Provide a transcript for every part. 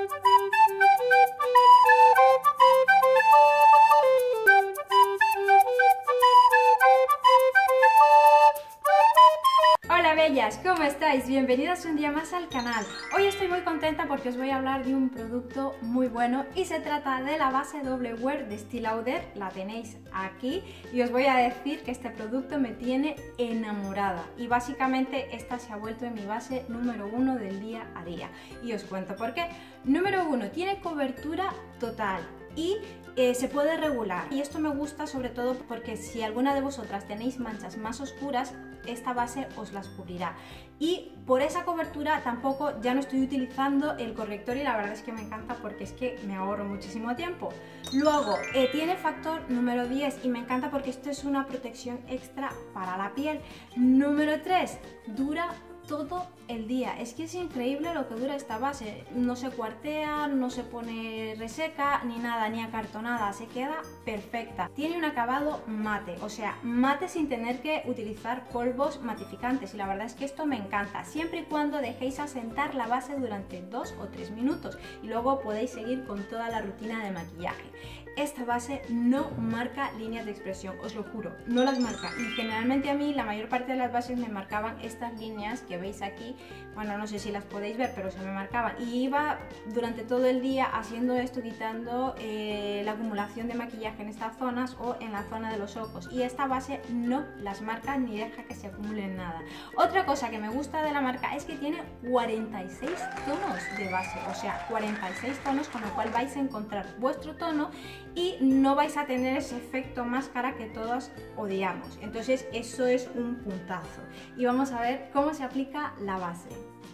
Hola bellas, ¿cómo estáis? Bienvenidas un día más al canal. Hoy estoy muy contenta porque os voy a hablar de un producto muy bueno y se trata de la base Double Wear de Estée Lauder. La tenéis aquí y os voy a decir que este producto me tiene enamorada y básicamente esta se ha vuelto en mi base número 1 del día a día y os cuento por qué. Número 1, tiene cobertura total y se puede regular, y esto me gusta sobre todo porque si alguna de vosotras tenéis manchas más oscuras, esta base os las cubrirá, y por esa cobertura tampoco ya no estoy utilizando el corrector y la verdad es que me encanta porque es que me ahorro muchísimo tiempo. Luego tiene factor número 10 y me encanta porque esto es una protección extra para la piel. Número 3, dura todo el día. Es que es increíble lo que dura esta base, no se cuartea, no se pone reseca ni nada, ni acartonada, se queda perfecta. Tiene un acabado mate, o sea, mate sin tener que utilizar polvos matificantes, y la verdad es que esto me encanta, siempre y cuando dejéis asentar la base durante 2 o 3 minutos y luego podéis seguir con toda la rutina de maquillaje. Esta base no marca líneas de expresión, os lo juro, no las marca, y generalmente a mí la mayor parte de las bases me marcaban estas líneas que veis aquí. Bueno, no sé si las podéis ver, pero se me marcaban y iba durante todo el día haciendo esto, quitando la acumulación de maquillaje en estas zonas o en la zona de los ojos, y esta base no las marca ni deja que se acumule nada. Otra cosa que me gusta de la marca es que tiene 46 tonos de base, o sea, 46 tonos, con lo cual vais a encontrar vuestro tono y no vais a tener ese efecto máscara que todos odiamos. Entonces eso es un puntazo, y vamos a ver cómo se aplica la base.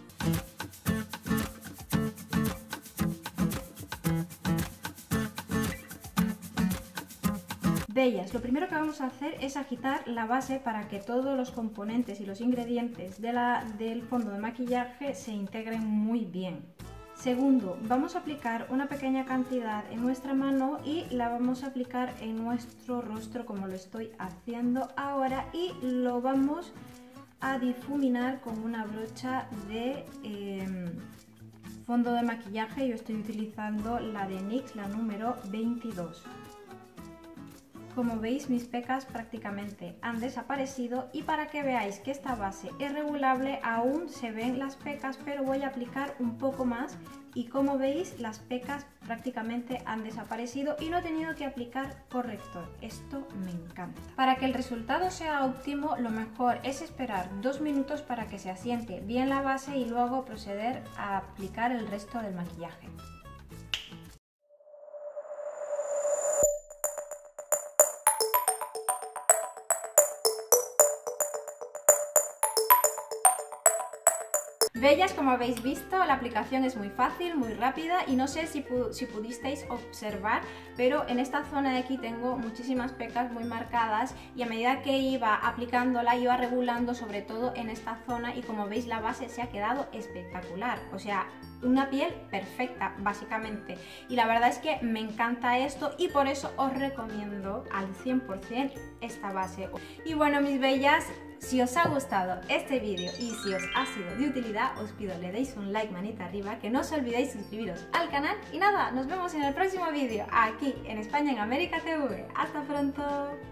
Bellas, lo primero que vamos a hacer es agitar la base para que todos los componentes y los ingredientes del fondo de maquillaje se integren muy bien. Segundo, vamos a aplicar una pequeña cantidad en nuestra mano y la vamos a aplicar en nuestro rostro como lo estoy haciendo ahora, y lo vamos a difuminar con una brocha de fondo de maquillaje. Yo estoy utilizando la de NYX, la número 22. Como veis, mis pecas prácticamente han desaparecido, y para que veáis que esta base es regulable, aún se ven las pecas, pero voy a aplicar un poco más, y como veis las pecas prácticamente han desaparecido y no he tenido que aplicar corrector. Esto me encanta. Para que el resultado sea óptimo, lo mejor es esperar 2 minutos para que se asiente bien la base y luego proceder a aplicar el resto del maquillaje. Bellas, como habéis visto, la aplicación es muy fácil, muy rápida, y no sé si pudisteis observar, pero en esta zona de aquí tengo muchísimas pecas muy marcadas, y a medida que iba aplicándola iba regulando sobre todo en esta zona, y como veis la base se ha quedado espectacular, o sea, una piel perfecta básicamente, y la verdad es que me encanta esto y por eso os recomiendo al 100% esta base. Y bueno, mis bellas, si os ha gustado este vídeo y si os ha sido de utilidad, os pido le deis un like, manita arriba, que no os olvidéis suscribiros al canal, y nada, nos vemos en el próximo vídeo aquí en España en América TV. ¡Hasta pronto!